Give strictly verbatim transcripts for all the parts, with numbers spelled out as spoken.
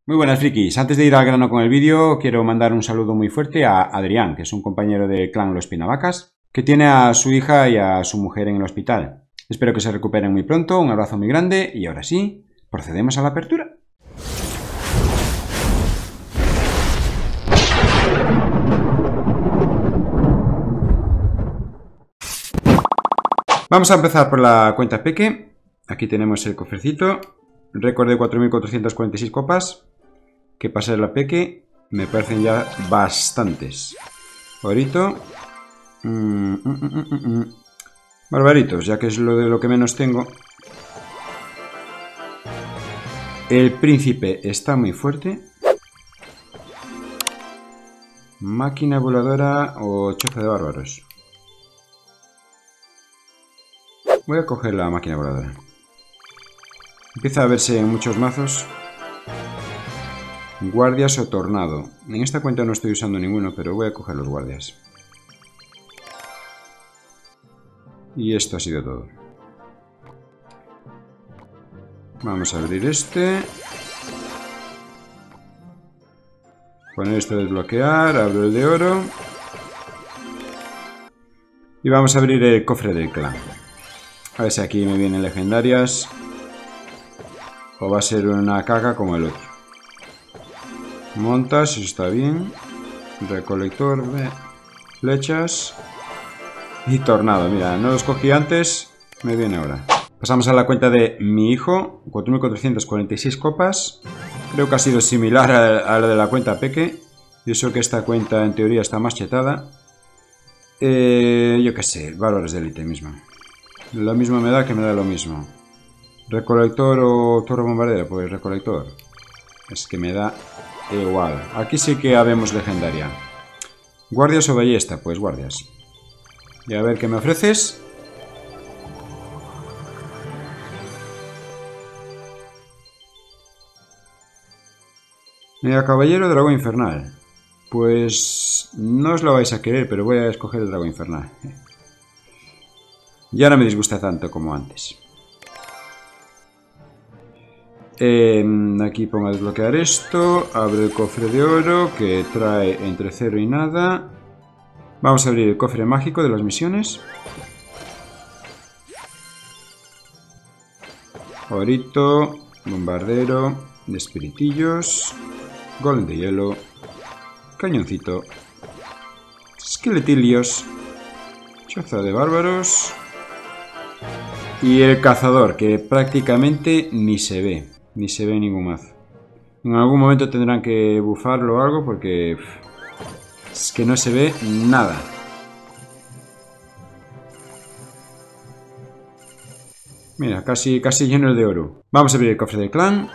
Muy buenas, frikis. Antes de ir al grano con el vídeo, quiero mandar un saludo muy fuerte a Adrián, que es un compañero del clan Los Pinavacas, que tiene a su hija y a su mujer en el hospital. Espero que se recuperen muy pronto, un abrazo muy grande y ahora sí, procedemos a la apertura. Vamos a empezar por la cuenta Peque. Aquí tenemos el cofrecito. Récord de cuatro mil cuatrocientas cuarenta y seis copas. Que pase la Peque. Me parecen ya bastantes. Orito. Mm, mm, mm, mm, mm. Barbaritos, ya que es lo de lo que menos tengo. El príncipe está muy fuerte. Máquina voladora o choza de bárbaros. Voy a coger la máquina voladora. Empieza a verse en muchos mazos. Guardias o tornado. En esta cuenta no estoy usando ninguno, pero voy a coger los guardias. Y esto ha sido todo. Vamos a abrir este. Poner esto a desbloquear. Abro el de oro. Y vamos a abrir el cofre del clan. A ver si aquí me vienen legendarias. O va a ser una caca como el otro. Montas, eso está bien. Recolector, flechas. Y tornado, mira, no los cogí antes. Me viene ahora. Pasamos a la cuenta de mi hijo. cuatro mil cuatrocientas cuarenta y seis copas. Creo que ha sido similar a, a la de la cuenta Peque. Y eso que esta cuenta en teoría está más chetada. Eh, yo qué sé, valores de élite mismo. Lo mismo me da que me da lo mismo. Recolector o torre bombardera, pues recolector. Es que me da igual. Aquí sí que habemos legendaria. Guardias o ballesta, pues guardias. Y a ver qué me ofreces. Mega caballero, dragón infernal. Pues no os lo vais a querer, pero voy a escoger el dragón infernal. Ya no me disgusta tanto como antes. Eh, aquí pongo a desbloquear esto. Abro el cofre de oro que trae entre cero y nada. Vamos a abrir el cofre mágico de las misiones. Orito, bombardero, de espiritillos, golem de hielo, cañoncito, esqueletilios, choza de bárbaros. Y el cazador, que prácticamente ni se ve. Ni se ve ningún mazo. En algún momento tendrán que bufarlo o algo porque pff, es que no se ve nada. Mira, casi, casi lleno de oro. Vamos a abrir el cofre del clan.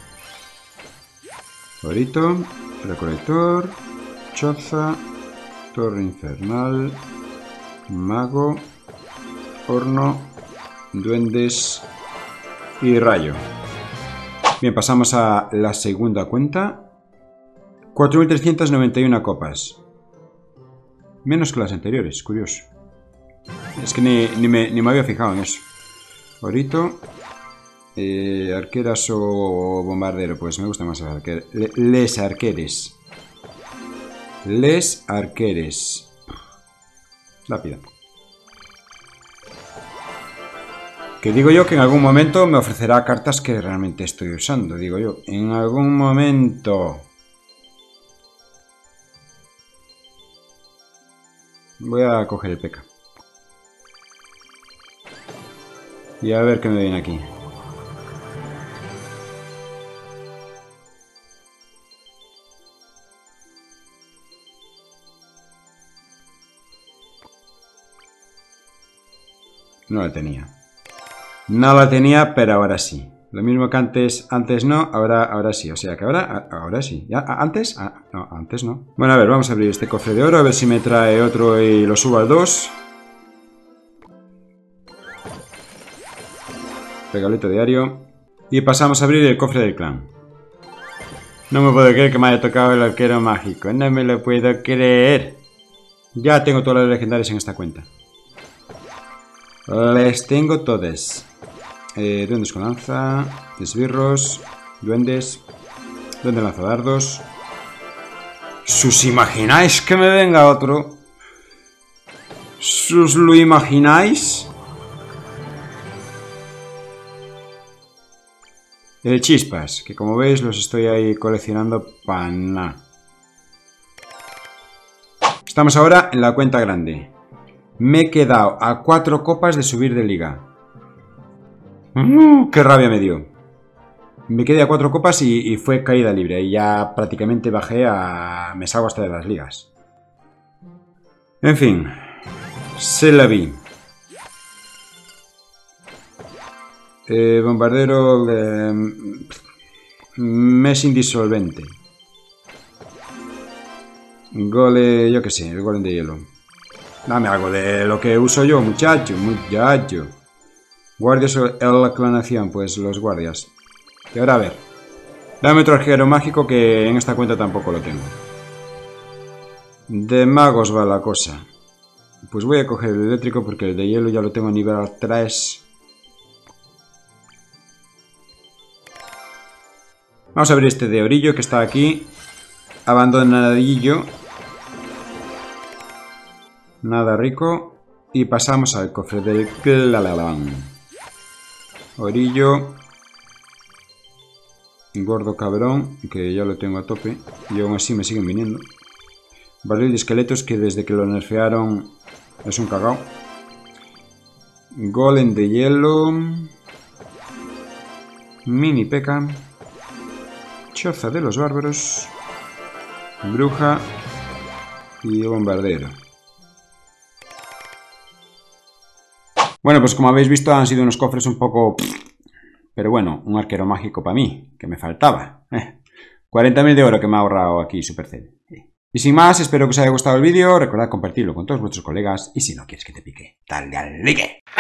Orito, recolector, choza, torre infernal, mago, horno, duendes y rayo. Bien, pasamos a la segunda cuenta. cuatro mil trescientas noventa y una copas. Menos que las anteriores, curioso. Es que ni, ni, me, ni me había fijado en eso. Orito. Eh, arqueras o bombardero. Pues me gusta más arquer les arqueres. Les arqueres. Rápido. Que digo yo que en algún momento me ofrecerá cartas que realmente estoy usando, digo yo. En algún momento. Voy a coger el P K. Y a ver qué me viene aquí. No la tenía. No la tenía, pero ahora sí. Lo mismo que antes, antes no, ahora, ahora sí. O sea que ahora, ahora sí. ¿Ya? ¿Antes? Ah, no, antes no. Bueno, a ver, vamos a abrir este cofre de oro, a ver si me trae otro y lo subo al dos. Regalito diario. Y pasamos a abrir el cofre del clan. No me puedo creer que me haya tocado el arquero mágico. No me lo puedo creer. Ya tengo todas las legendarias en esta cuenta. Les tengo todas. Eh, duendes con lanza, esbirros, duendes. ¿Dónde lanzo dardos? ¿Sus imagináis que me venga otro? ¿Sus lo imagináis? El chispas, que como veis los estoy ahí coleccionando para nada. Estamos ahora en la cuenta grande. Me he quedado a cuatro copas de subir de liga. Uh, ¡Qué rabia me dio! Me quedé a cuatro copas y, y fue caída libre. Y ya prácticamente bajé a... Me salgo hasta de las ligas. En fin. Se la vi. Eh, bombardero... Eh, mes indisolvente. Gole... Yo qué sé, el golem de hielo. Dame algo de lo que uso yo, muchacho. Muchacho. Guardias o la clonación. Pues los guardias. Y ahora a ver. Dame otro arquero mágico que en esta cuenta tampoco lo tengo. De magos va la cosa. Pues voy a coger el eléctrico porque el de hielo ya lo tengo a nivel tres. Vamos a ver este de orillo que está aquí. Abandonadillo. Nada rico. Y pasamos al cofre del Clalalán. Orillo. Gordo cabrón, que ya lo tengo a tope. Y aún así me siguen viniendo. Barril de esqueletos que desde que lo nerfearon es un cagao. Golem de hielo. Mini P.E.K.K.A. Choza de los bárbaros. Bruja. Y bombardero. Bueno, pues como habéis visto han sido unos cofres un poco... Pero bueno, un arquero mágico para mí, que me faltaba. Eh, cuarenta mil de oro que me ha ahorrado aquí Supercell. Y sin más, espero que os haya gustado el vídeo. Recordad compartirlo con todos vuestros colegas. Y si no quieres que te pique, dale al like.